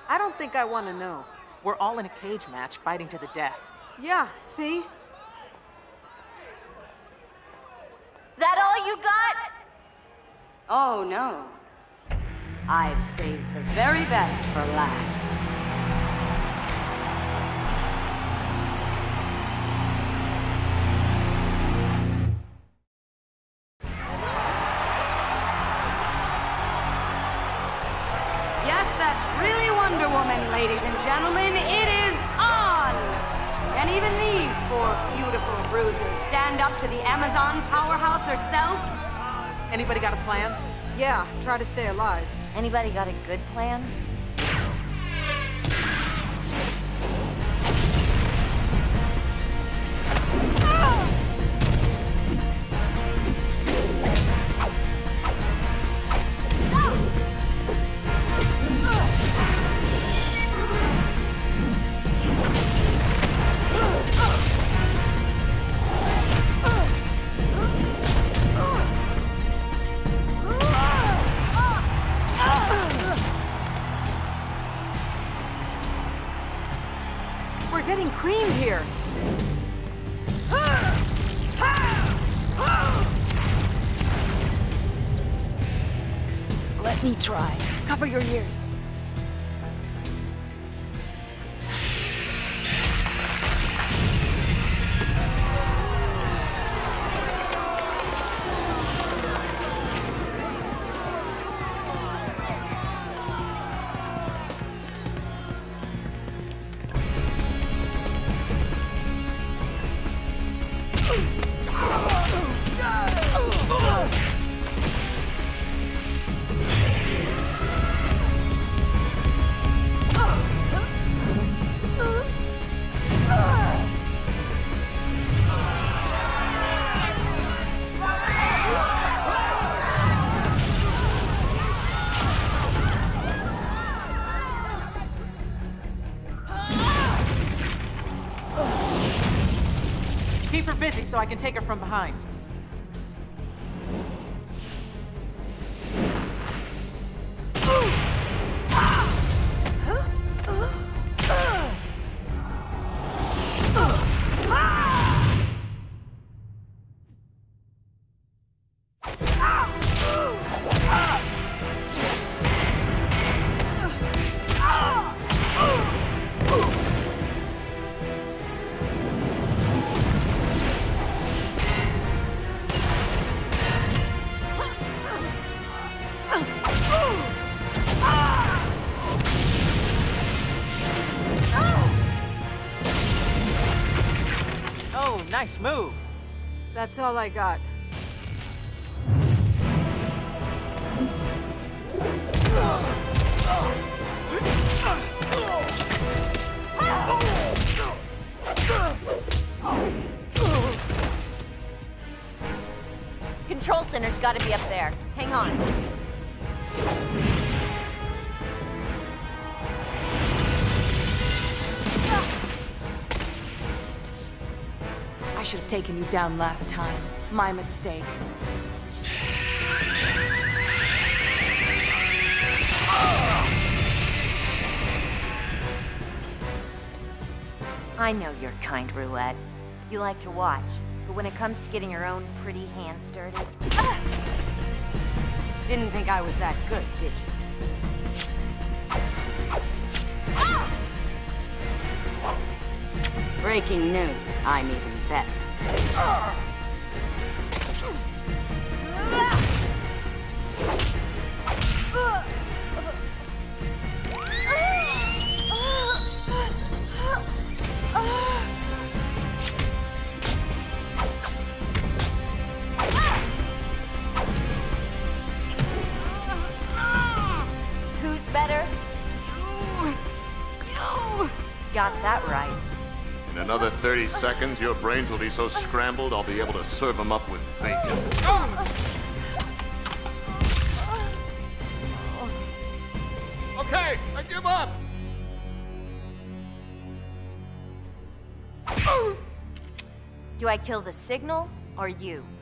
I don't think I want to know. We're all in a cage match, fighting to the death. Yeah, see? That all you got? Oh, no. I've saved the very best for last. Yes, that's really Wonder Woman, ladies and gentlemen. It is on! And even these four beautiful bruisers stand up to the Amazon powerhouse herself. Anybody got a plan? Yeah, try to stay alive. Anybody got a good plan? We're getting creamed here. Let me try. Cover your ears. Keep her busy so I can take her from behind. Oh, nice move. That's all I got. Control center's gotta be up there. Hang on. I should have taken you down last time. My mistake. I know your kind, Roulette. You like to watch, but when it comes to getting your own pretty hands dirty... Didn't think I was that good, did you? Breaking news, I'm even better. Who's better? You! Got that right. In another 30 seconds, your brains will be so scrambled, I'll be able to serve them up with bacon. Okay, I give up! Do I kill the signal or you?